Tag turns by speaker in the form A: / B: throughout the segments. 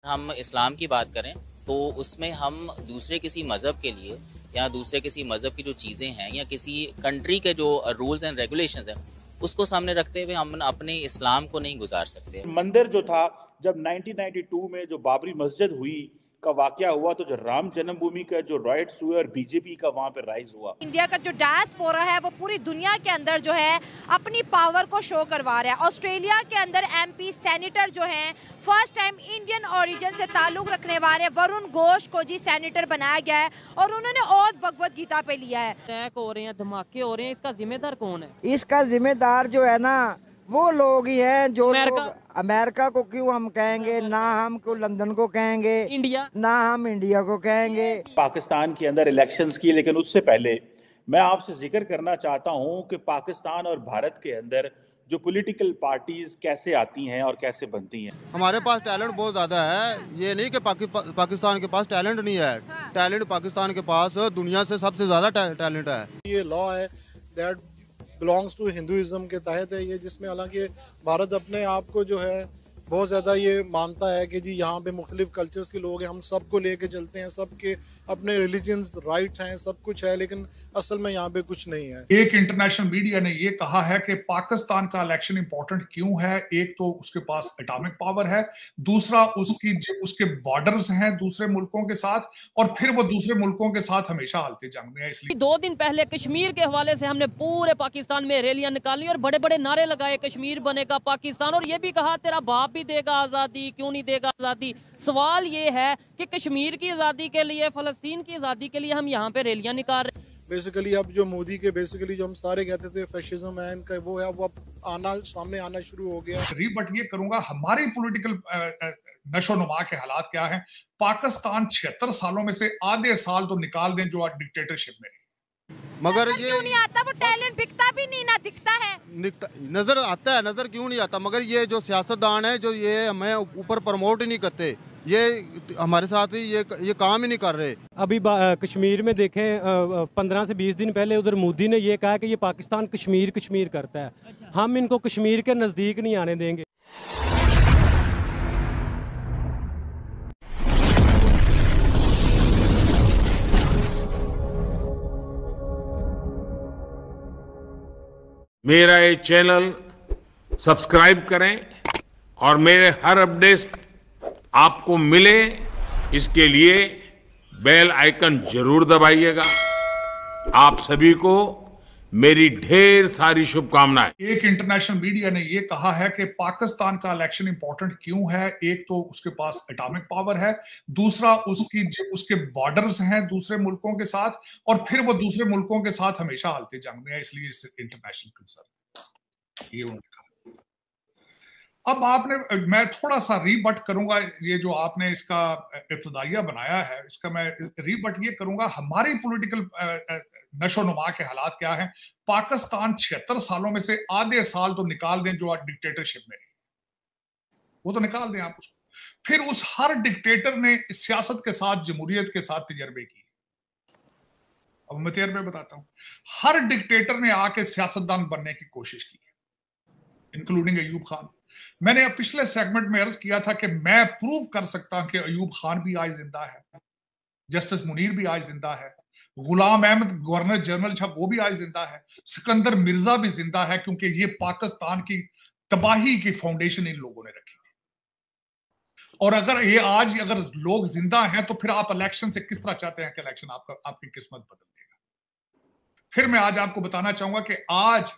A: हम इस्लाम की बात करें तो उसमें हम दूसरे किसी मज़हब के लिए या दूसरे किसी मज़हब की जो चीज़ें हैं या किसी कंट्री के जो रूल्स एंड रेगुलेशंस हैं उसको सामने रखते हुए हम अपने इस्लाम को नहीं गुजार सकते।
B: मंदिर जो था, जब 1992 में जो बाबरी मस्जिद हुई का वाकया हुआ, तो जो राम जन्मभूमि का जो राइट्स हुए और बीजेपी का वहां पे राइज हुआ।
C: इंडिया का जो डायस्पोरा है वो पूरी दुनिया के अंदर जो है अपनी पावर को शो करवा रहा है। ऑस्ट्रेलिया के अंदर एमपी सेनेटर जो हैं फर्स्ट टाइम इंडियन ओरिजिन से ताल्लुक रखने वाले वरुण घोष को जी सेनेटर बनाया गया है और उन्होंने और भगवत गीता पे लिया है।
D: अटैक हो रहे हैं, धमाके हो रहे हैं, इसका जिम्मेदार कौन है?
E: इसका जिम्मेदार जो है ना वो लोग ही हैं जो अमेरिका को क्यों हम कहेंगे, ना हम को लंदन को कहेंगे,
D: इंडिया
E: ना हम इंडिया को कहेंगे।
B: पाकिस्तान के अंदर इलेक्शंस की, लेकिन उससे पहले मैं आपसे जिक्र करना चाहता हूं कि पाकिस्तान और भारत के अंदर जो पॉलिटिकल पार्टीज कैसे आती हैं और कैसे बनती हैं।
F: हमारे पास टैलेंट बहुत ज़्यादा है, ये नहीं कि पाकिस्तान के पास टैलेंट नहीं है। टैलेंट पाकिस्तान के पास दुनिया से सबसे ज़्यादा टैलेंट है।
G: ये लॉ है दैट बिलोंग्स टू हिंदुइज्म के तहत है ये, जिसमें हालांकि भारत अपने आप को जो है बहुत ज़्यादा ये मानता है कि जी यहाँ पे मुख्तलिफ कल्चर्स के लोग हैं, हम सबको लेके चलते हैं, सबके अपने रिलीजन्स राइट हैं, सब कुछ है, लेकिन असल में यहाँ पे कुछ नहीं है।
H: एक इंटरनेशनल मीडिया ने ये कहा है कि पाकिस्तान का इलेक्शन इंपॉर्टेंट क्यों है। एक तो उसके पास एटॉमिक पावर है, दूसरा उसके बॉर्डर्स हैं दूसरे मुल्कों के साथ, और फिर वो दूसरे मुल्कों के साथ हमेशा हालते जंग में है। इसलिए
D: 2 दिन पहले कश्मीर के हवाले से हमने पूरे पाकिस्तान में रैलियां निकाली और बड़े बड़े नारे लगाए, कश्मीर बनेगा पाकिस्तान, और ये भी कहा तेरा बाप भी देगा आजादी, क्यों नहीं देगा आजादी। सवाल ये है कि कश्मीर की आजादी के लिए, फलस्तीन की आजादी के लिए हम यहाँ पे रैलियां निकाल रहे हैं।
G: बेसिकली अब जो मोदी के जो हम सारे कहते थे फैशिज्म है इनका, वो है, वो अब सामने आना शुरू हो गया।
H: बट ये करूंगा हमारी पॉलिटिकल नशोनुमा के हालात क्या हैं। पाकिस्तान 76 सालों में से आधे साल तो निकाल दें जो डिक्टेटरशिप में रही,
F: मगर ये
C: क्यों नहीं आता, वो टैलेंट दिखता भी नहीं, ना दिखता है,
F: नजर आता है, नजर क्यों नहीं आता। मगर ये जो सियासतदान है जो ये हमें ऊपर प्रमोट ही नहीं करते, ये हमारे साथ ही ये काम ही नहीं कर रहे।
I: अभी कश्मीर में देखें 15 से 20 दिन पहले उधर मोदी ने ये कहा कि ये पाकिस्तान कश्मीर कश्मीर करता है। हम इनको कश्मीर के नज़दीक नहीं आने देंगे।
J: मेरा ये चैनल सब्सक्राइब करें और मेरे हर अपडेट आपको मिले, इसके लिए बेल आइकन जरूर दबाइएगा। आप सभी को मेरी ढेर सारी शुभकामनाएं।
H: एक इंटरनेशनल मीडिया ने यह कहा है कि पाकिस्तान का इलेक्शन इंपॉर्टेंट क्यों है। एक तो उसके पास एटॉमिक पावर है, दूसरा उसके बॉर्डर्स हैं दूसरे मुल्कों के साथ, और फिर वो दूसरे मुल्कों के साथ हमेशा हालते जंग में है, इसलिए इंटरनेशनल कंसर्न ये उन्होंने कहा। अब मैं थोड़ा सा रीबट करूंगा, ये जो आपने इसका इब्तिदाइया बनाया है इसका मैं रीबट ये करूंगा हमारी पॉलिटिकल नशोनुमा के हालात क्या हैं। पाकिस्तान 76 सालों में से आधे साल तो निकाल दें जो डिक्टेटरशिप में रही, वो तो निकाल दें आप उसको। फिर उस हर डिक्टेटर ने सियासत के साथ, जमहूरियत के साथ तजर्बे किए। अब मैं तजर्बे बताता हूं। हर डिक्टेटर ने आके सियासतदान बनने की कोशिश की, इंक्लूडिंग अयूब खान। मैंने अब पिछले सेगमेंट में अर्ज किया था कि मैं प्रूव कर सकता हूं कि अयूब खान भी आज जिंदा है, जस्टिस मुनीर भी आज जिंदा है, गुलाम अहमद गवर्नर जनरल साहब वो भी आज जिंदा है, सिकंदर मिर्जा भी जिंदा है, क्योंकि ये पाकिस्तान की तबाही की फाउंडेशन इन लोगों ने रखी थी। और अगर लोग जिंदा हैं तो फिर आप इलेक्शन से किस तरह चाहते हैं कि इलेक्शन आपकी किस्मत बदल देगा। फिर मैं आज आपको बताना चाहूंगा कि आज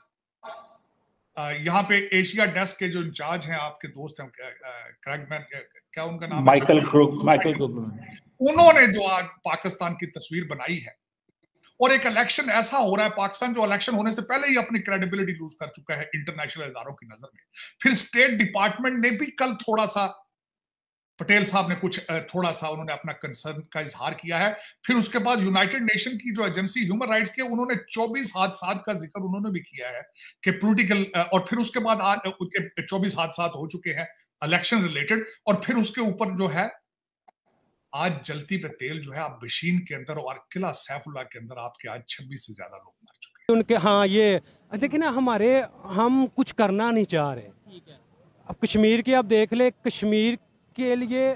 H: यहाँ पे एशिया डेस्क के जो इंचार्ज हैं, आपके दोस्त हैं, क्रैगमैन, क्या उनका नाम,
B: माइकल क्रूग,
H: उन्होंने जो आज पाकिस्तान की तस्वीर बनाई है, और एक इलेक्शन ऐसा हो रहा है पाकिस्तान जो इलेक्शन होने से पहले ही अपनी क्रेडिबिलिटी लूज कर चुका है इंटरनेशनल इदारों की नजर में। फिर स्टेट डिपार्टमेंट ने भी कल थोड़ा सा, पटेल साहब ने कुछ थोड़ा सा उन्होंने अपना कंसर्न का इजहार किया है। फिर उसके बाद यूनाइटेड नेशन की जो एजेंसी ह्यूमन राइट्स की, उन्होंने 24 हादसा का जिक्र उन्होंने भी किया है कि पॉलिटिकल, और फिर उसके बाद आज 24 हादसा हो चुके हैं इलेक्शन रिलेटेड, और फिर उसके ऊपर जो है आज जलती पे तेल जो है आप बशीन के अंदर और किला सैफुल्लाह के अंदर आपके आज 26 से ज्यादा लोग मर चुके हैं
I: उनके। हाँ, ये देखिए ना, हम कुछ करना नहीं चाह रहे। अब कश्मीर की आप देख ले, कश्मीर के लिए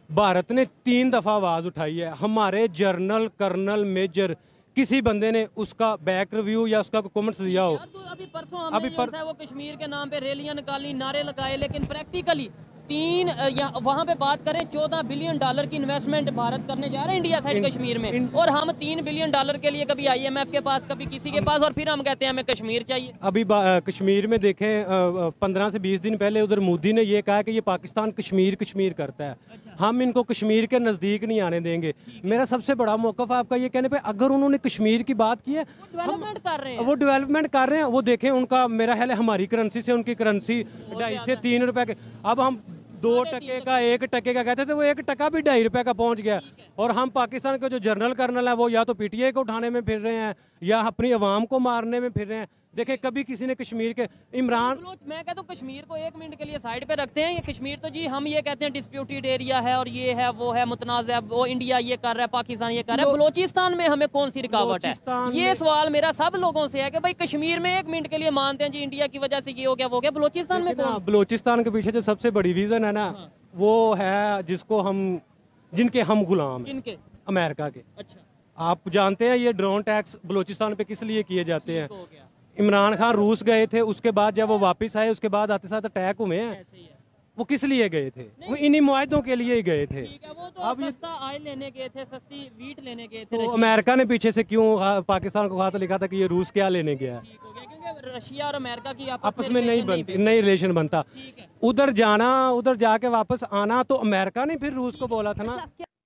I: भारत ने 3 दफ़ा आवाज़ उठाई है। हमारे जनरल, कर्नल, मेजर किसी बंदे ने उसका बैक रिव्यू या उसका कमेंट्स दिया हो?
D: तो अभी परसों हमने जो है वो कश्मीर के नाम पे रैलियां निकाली, नारे लगाए, लेकिन प्रैक्टिकली वहाँ पे बात करें $14 बिलियन की इन्वेस्टमेंट भारत करने जा रहे हैं इंडिया साइड कश्मीर में, और हम $3 बिलियन के लिए कभी IMF के पास, कभी किसी के पास, और फिर हम कहते हैं हमें कश्मीर चाहिए।
I: अभी कश्मीर में देखें 15 से 20 दिन पहले उधर मोदी ने ये कहा कि ये पाकिस्तान कश्मीर कश्मीर करता है।
D: अच्छा।
I: हम इनको कश्मीर के नज़दीक नहीं आने देंगे। मेरा सबसे बड़ा मौक़िफ़ आपका ये कहने पे, अगर उन्होंने कश्मीर की बात की है,
D: डेवलपमेंट कर रहे हैं,
I: वो डेवलपमेंट कर रहे हैं, वो देखें उनका, मेरा ख्याल है हमारी करेंसी से उनकी करेंसी 2.5 से 3 रुपए के, अब हम 2 टके का 1 टके का कहते थे, वो 1 टका भी 2.5 रुपए का पहुंच गया। और हम पाकिस्तान के जो जनरल कर्नल है वो या तो PTI को उठाने में फिर रहे हैं या अपनी अवाम को मारने में फिर रहे हैं। देखें कभी किसी ने कश्मीर के इमरान,
D: मैं कहता हूँ कश्मीर को 1 मिनट के लिए साइड पे रखते हैं। ये कश्मीर तो जी हम ये कहते हैं डिस्प्यूटेड एरिया है और ये है वो है मुतनाज़ है, वो इंडिया ये कर रहा है, पाकिस्तान ये कर रहा है। बलोचिस्तान में हमें कौन सी रुकावट है? ये सवाल मेरा सब लोगों से है कि भाई कश्मीर में 1 मिनट के लिए मानते हैं जी इंडिया की वजह से ये हो गया वो हो गया, बलोचिस्तान में कौन?
I: बलोचिस्तान के पीछे जो सबसे बड़ी रीजन है ना, वो है जिनके हम गुलाम हैं, अमेरिका के।
D: अच्छा।
I: आप जानते हैं ये ड्रोन टैक्स बलोचिस्तान पे किस लिए किए जाते हैं? इमरान खान रूस गए थे, उसके बाद जब वो वापस आए उसके बाद आते साथ अटैक हुए हैं, वो किस लिए गए थे? वो इन्हीं मुआहदों के लिए ही गए थे।
D: वो तो सस्ता ऑयल लेने गए थे, सस्ती वीट लेने गए थे।
I: तो अमेरिका ने पीछे से क्यों पाकिस्तान को खाता लिखा था कि ये रूस क्या लेने गया है?
D: क्योंकि रशिया और अमेरिका की
I: आपस में नहीं रिलेशन बनता। उधर जाना, उधर जाके वापस आना, तो अमेरिका ने फिर रूस को बोला था ना।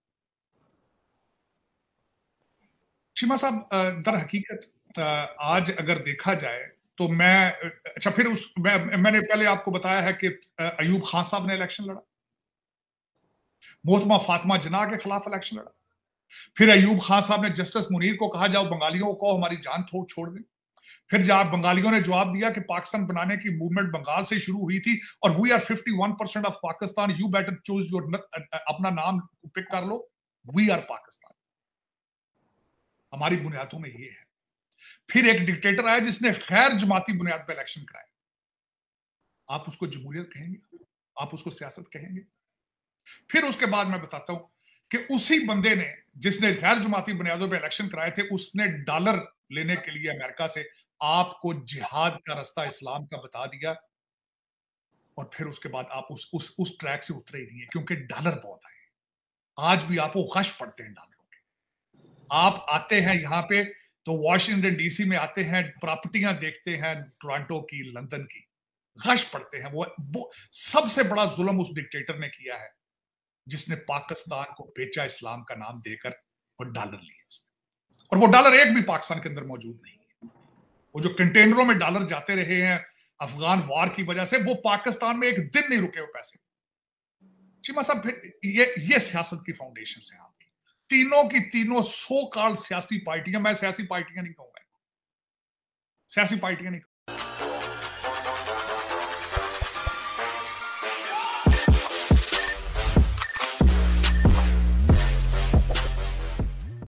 H: चीमा साहब, दर हकीकत आज अगर देखा जाए तो मैंने पहले आपको बताया है कि अयूब खान साहब ने इलेक्शन लड़ा, मोहतरमा फातिमा जिन्ना के खिलाफ इलेक्शन लड़ा, फिर अयूब खान साहब ने जस्टिस मुनीर को कहा जाओ बंगालियों को हमारी जान छोड़ दें, फिर जब बंगालियों ने जवाब दिया कि पाकिस्तान बनाने की मूवमेंट बंगाल से शुरू हुई थी और we are 51% of Pakistan, you better choose your, अपना नाम पिक कर लो, वी आर पाकिस्तान, हमारी बुनियादों में ये है। फिर एक डिक्टेटर आया जिसने गैर जमाती बुनियाद पर इलेक्शन कराए, आप उसको जमहूरियत कहेंगे? आप उसको सियासत कहेंगे? फिर उसके बाद मैं बताता हूं कि उसी बंदे ने जिसने गैर जमाती बुनियादों पर इलेक्शन कराए थे, उसने डॉलर लेने के लिए अमेरिका से आपको जिहाद का रास्ता इस्लाम का बता दिया, और फिर उसके बाद आप उस ट्रैक से उतरे ही नहीं है, क्योंकि डॉलर बहुत आए। आज भी आपको गश पड़ते हैं डॉलरों के। आप आते हैं यहां पे तो वॉशिंगटन DC में आते हैं, प्रॉपर्टियां देखते हैं टोरंटो की, लंदन की, गश पड़ते हैं। वो सबसे बड़ा जुल्म उस डिक्टेटर ने किया है जिसने पाकिस्तान को बेचा इस्लाम का नाम देकर और डॉलर लिए उसने, और वो डॉलर एक भी पाकिस्तान के अंदर मौजूद नहीं है। वो जो कंटेनरों में डॉलर जाते रहे हैं अफगान वार की वजह से, वो पाकिस्तान में एक दिन नहीं रुके वो पैसे। चीमा साहब, ये सियासत की फाउंडेशन है आपकी, तीनों की तीनों सो कॉल्ड सियासी पार्टियां, मैं सियासी पार्टियां नहीं कहूंगा, सियासी पार्टियां नहीं कहूंगा,